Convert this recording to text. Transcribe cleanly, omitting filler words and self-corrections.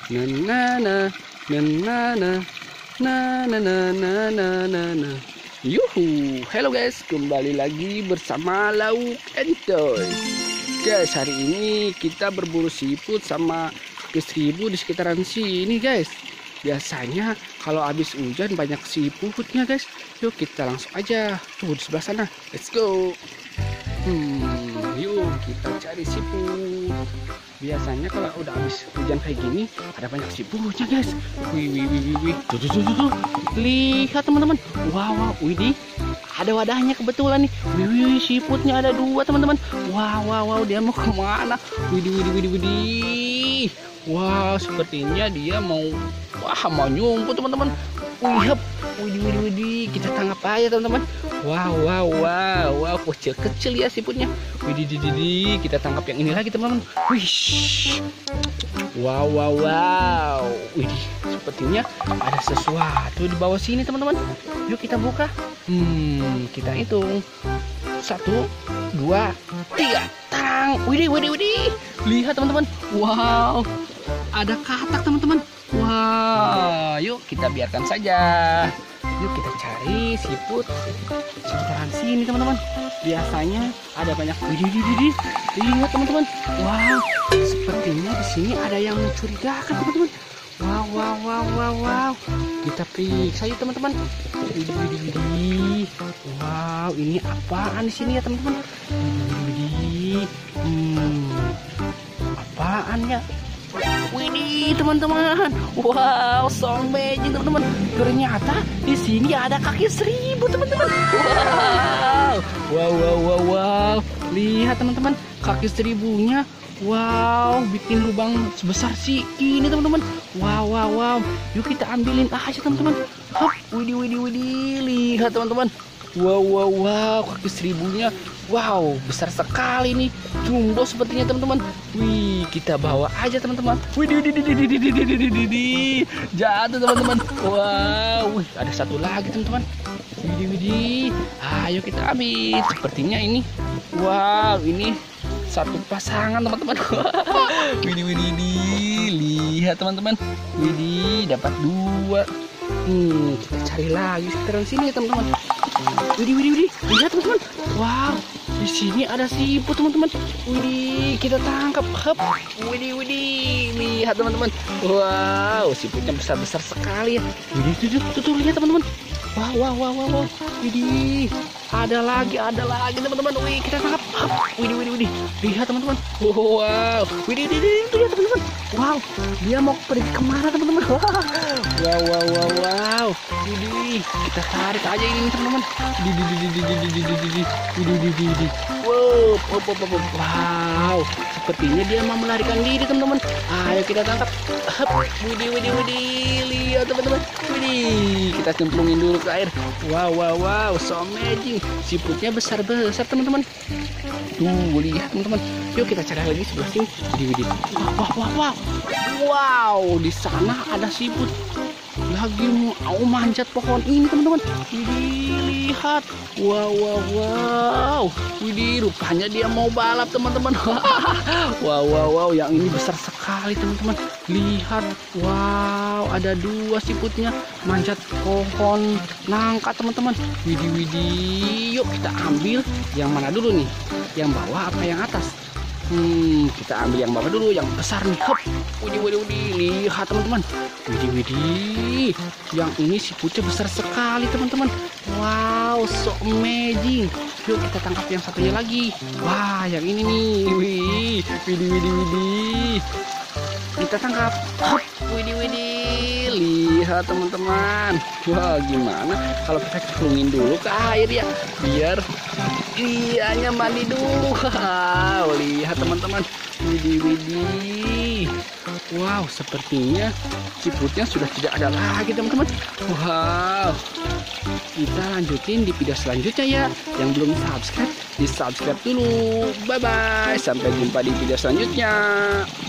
na na na na na na na na na na na na na. Yuhu, halo guys, kembali lagi bersama Lauk and Toys. Guys, hari ini kita berburu siput sama kaki seribu di sekitaran sini guys. Biasanya kalau habis hujan banyak siputnya guys. Yuk kita langsung aja tuh di sebelah sana. Let's go. Yuk kita cari siput. Biasanya kalau udah habis hujan kayak gini ada banyak siputnya guys. Wih. Tuh. Lihat teman-teman. Wow, widih. Ada wadahnya kebetulan nih. Wih, siputnya ada 2 teman-teman. Wow, dia mau kemana? Widih. Wow, sepertinya dia mau nyumput teman-teman. Widih. Kita tangkap aja teman-teman. Wow, kecil ya siputnya. Widih, kita tangkap yang ini lagi teman-teman. Wih. Wow. Widih, sepertinya ada sesuatu di bawah sini teman-teman. Yuk kita buka. Kita hitung. 1, 2, 3. Tang. Widih. Lihat teman-teman. Wow. Ada katak teman-teman. Wah, yuk kita biarkan saja. Yuk kita cari siput sekitaran sini teman-teman. Biasanya ada banyak. Widih. Lihat teman-teman. Wow, sepertinya di sini ada yang mencurigakan teman-teman. Wow. Kita periksa yuk teman-teman. Widih. Wow, ini apaan di sini ya teman-teman? Widih. Apaan ya? Widih teman-teman. Wow, so amazing teman-teman. Ternyata di sini ada kaki seribu teman-teman. Wow. Lihat teman-teman, kaki seribunya. Wow, bikin lubang sebesar sih ini teman-teman. Wow. Yuk kita ambilin aja teman-teman. Widih. Lihat teman-teman. Wow, kaki seribunya. Wow, besar sekali nih. Jumbo sepertinya teman-teman. Wih, kita bawa aja teman-teman. Widih. Jatuh teman-teman. Wow, ada satu lagi teman-teman. Widih. Ayo kita ambil. Sepertinya ini. Wow, ini satu pasangan teman-teman. Widih. Lihat teman-teman. Widih, dapat 2. Kita cari lagi sekitaran sini ya teman-teman. Widih. Lihat teman-teman. Wow, di sini ada siput teman-teman. Widih, kita tangkap. Widih. Lihat teman-teman. Wow, siputnya besar-besar sekali ya. Widih, tuh lihat teman-teman. Wow. Widih, ada lagi teman-teman. Wih, kita tangkap. Widih. Lihat teman-teman. Wow. Widih, lihat teman-teman. Wow, dia mau pergi kemana teman-teman? Wow. Widih, kita tarik aja ini teman-teman. Widih. Wow, sepertinya dia mau melarikan diri teman-teman. Ayo kita tangkap. Widih. Lihat teman-teman. Widih, kita cemplungin dulu ke air. Wow, so amazing. Siputnya besar-besar teman-teman. Tuh, lihat teman-teman. Yuk kita cari lagi sebelah sini. Widih. Wow, di sana ada siput lagi mau manjat pohon ini teman-teman. Widih, lihat. Wow. Widih, rupanya dia mau balap teman-teman. Wow, yang ini besar sekali teman-teman. Lihat. Wow, ada 2 siputnya manjat pohon nangka teman-teman. Widih. Yuk kita ambil yang mana dulu nih? Yang bawah apa yang atas? Kita ambil yang bawah dulu, yang besar nih. Widih. Lihat teman-teman. Widih. Yang ini siputnya besar sekali teman-teman. Wow, so amazing. Yuk kita tangkap yang satunya lagi. Wah, yang ini nih. Widih. Kita tangkap. Widih. Lihat teman-teman. Wah, gimana kalau kita cemplungin dulu ke air ya, biar ianya mandi dulu. Wow, lihat teman-teman. Widih. Wow, sepertinya siputnya sudah tidak ada lagi teman-teman. Wow, kita lanjutin di video selanjutnya ya. Yang belum subscribe, di subscribe dulu. Bye-bye, sampai jumpa di video selanjutnya.